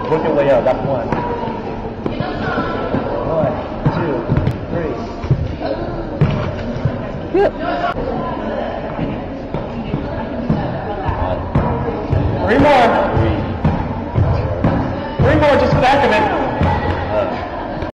Work your way up. That's 1. 1, 2, 3. Good. 3 more. 3 more, just for the heck of it.